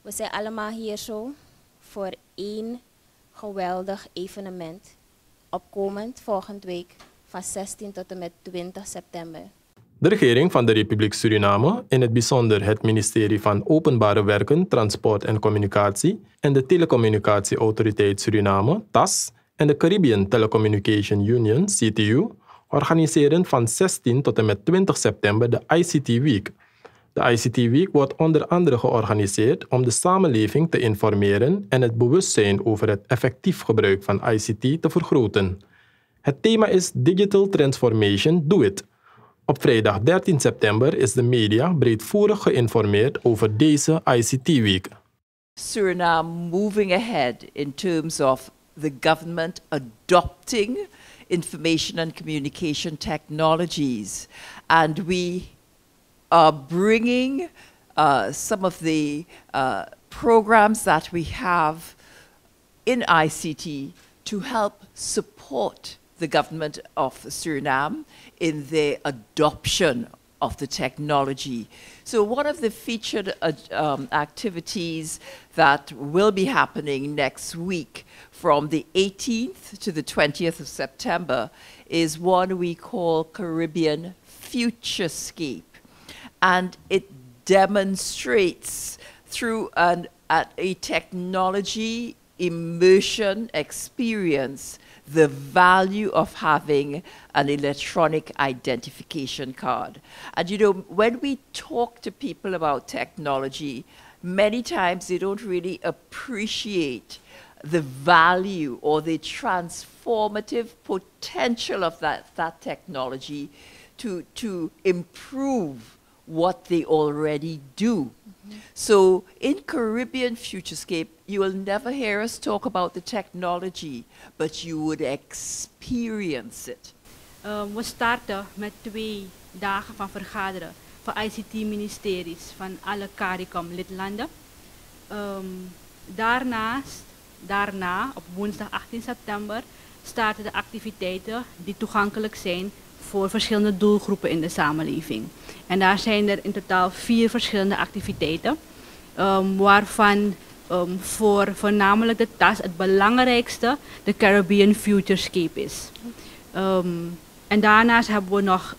We zijn allemaal hier zo voor één geweldig evenement. Opkomend volgende week van 16 tot en met 20 september. De regering van de Republiek Suriname, in het bijzonder het ministerie van Openbare Werken, Transport en Communicatie en de Telecommunicatieautoriteit Suriname, TAS, en de Caribbean Telecommunication Union, CTU, organiseren van 16 tot en met 20 september de ICT Week. De ICT Week wordt onder andere georganiseerd om de samenleving te informeren en het bewustzijn over het effectief gebruik van ICT te vergroten. Het thema is Digital Transformation Do It. Op vrijdag 13 september is de media breedvoerig geïnformeerd over deze ICT Week. Suriname moving ahead in terms of the government adopting information and communication technologies. And we are bringing some of the programs that we have in ICT to help support the government of Suriname in the adoption of the technology. So one of the featured activities that will be happening next week from the 18th to the 20th of September is one we call Caribbean Futurescape. And it demonstrates through a technology immersion experience the value of having an electronic identification card. And you know, when we talk to people about technology, many times they don't really appreciate the value or the transformative potential of that technology to improve what they already do. So in Caribbean Futurescape, you will never hear us talk about the technology, but you would experience it. We starten met 2 dagen van vergaderen van ICT-ministeries van alle CARICOM-lidlanden. Daarna, op woensdag 18 september, starten de activiteiten die toegankelijk zijn voor verschillende doelgroepen in de samenleving. En daar zijn er in totaal 4 verschillende activiteiten, waarvan voor voornamelijk de TAS het belangrijkste de Caribbean Futurescape is. En daarnaast hebben we nog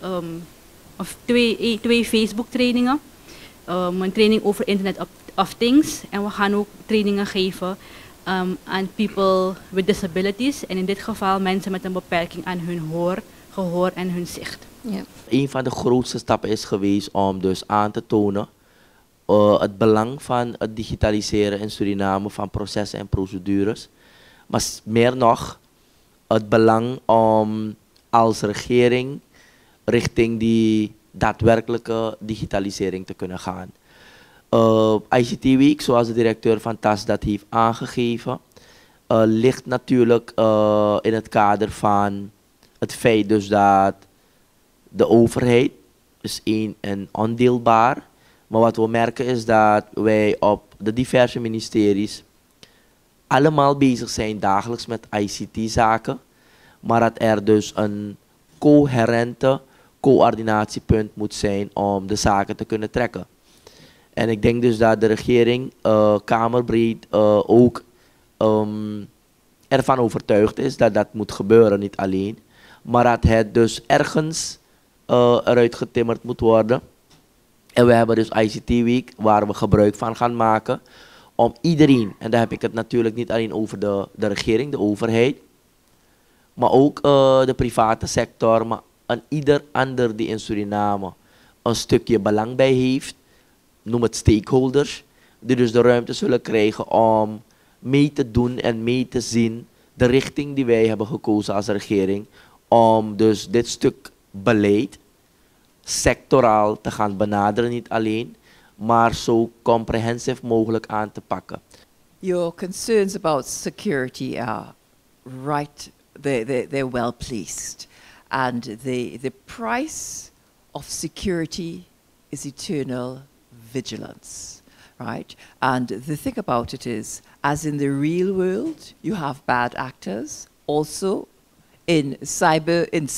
2 Facebook trainingen, een training over Internet of Things en we gaan ook trainingen geven aan people with disabilities en in dit geval mensen met een beperking aan hun gehoor en hun zicht. Ja. Een van de grootste stappen is geweest om dus aan te tonen het belang van het digitaliseren in Suriname van processen en procedures. Maar meer nog het belang om als regering richting die daadwerkelijke digitalisering te kunnen gaan. ICT Week, zoals de directeur van TAS dat heeft aangegeven, ligt natuurlijk in het kader van het feit dus dat de overheid is één en ondeelbaar. Maar wat we merken is dat wij op de diverse ministeries allemaal bezig zijn dagelijks met ICT-zaken. Maar dat er dus een coherente coördinatiepunt moet zijn om de zaken te kunnen trekken. En ik denk dus dat de regering kamerbreed ook ervan overtuigd is dat dat moet gebeuren, niet alleen. Maar dat het dus ergens eruit getimmerd moet worden. En we hebben dus ICT Week waar we gebruik van gaan maken om iedereen, en daar heb ik het natuurlijk niet alleen over de regering, de overheid, maar ook de private sector, maar aan ieder ander die in Suriname een stukje belang bij heeft, noem het stakeholders, die dus de ruimte zullen krijgen om mee te doen en mee te zien de richting die wij hebben gekozen als regering, om dus dit stuk beleid sectoraal te gaan benaderen, niet alleen, maar zo comprehensive mogelijk aan te pakken. Your concerns about security are right, they're well placed. And the price of security is eternal vigilance, right? And the thing about it is, as in the real world, you have bad actors, also in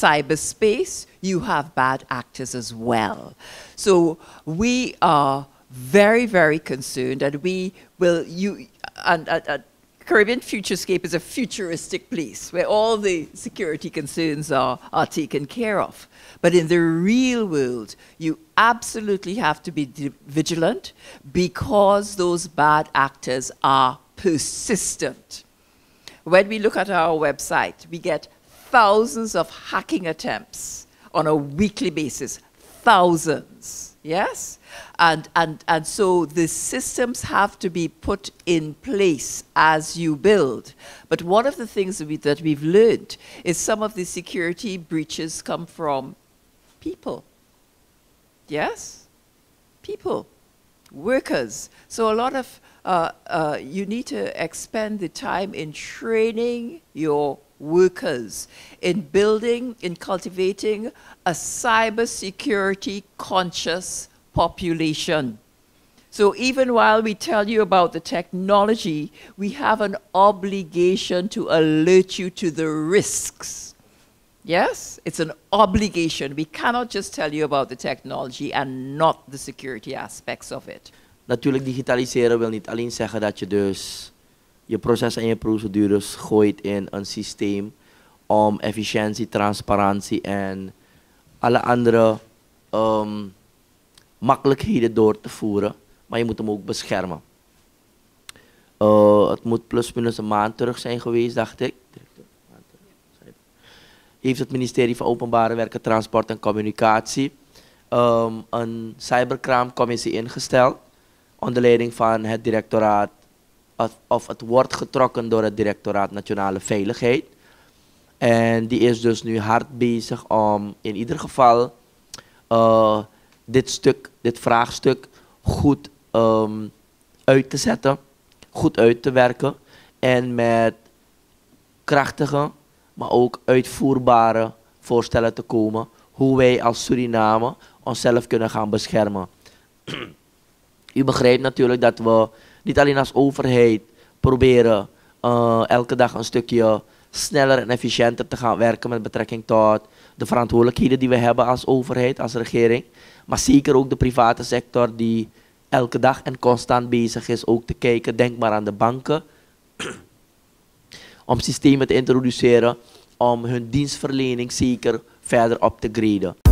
cyberspace, you have bad actors as well. So we are very, very concerned that we will, and Caribbean Futurescape is a futuristic place where all the security concerns are taken care of. But in the real world, you absolutely have to be vigilant because those bad actors are persistent. When we look at our website, we get thousands of hacking attempts on a weekly basis. Thousands, yes? And so the systems have to be put in place as you build. But one of the things that we've learned is some of the security breaches come from people. Yes? People. Workers. So a lot of, you need to expend the time in training your workers, in building, in cultivating a cybersecurity conscious population. So even while we tell you about the technology, we have an obligation to alert you to the risks. Yes? It's an obligation. We cannot just tell you about the technology and not the security aspects of it. Natuurlijk, digitaliseren wil niet alleen zeggen dat je dus je processen en je procedures gooit in een systeem om efficiëntie, transparantie en alle andere makkelijkheden door te voeren, maar je moet hem ook beschermen. Het moet plus minus een maand terug zijn geweest, dacht ik. Heeft het ministerie van Openbare Werken, Transport en Communicatie een cybercrime-commissie ingesteld onder leiding van het directoraat, of het wordt getrokken door het directoraat Nationale Veiligheid. En die is dus nu hard bezig om in ieder geval dit vraagstuk goed uit te zetten, goed uit te werken en met krachtige, maar ook uitvoerbare voorstellen te komen hoe wij als Suriname onszelf kunnen gaan beschermen. U begrijpt natuurlijk dat we niet alleen als overheid proberen elke dag een stukje sneller en efficiënter te gaan werken met betrekking tot de verantwoordelijkheden die we hebben als overheid, als regering. Maar zeker ook de private sector die elke dag en constant bezig is ook te kijken, denk maar aan de banken, om systemen te introduceren om hun dienstverlening zeker verder op te graden.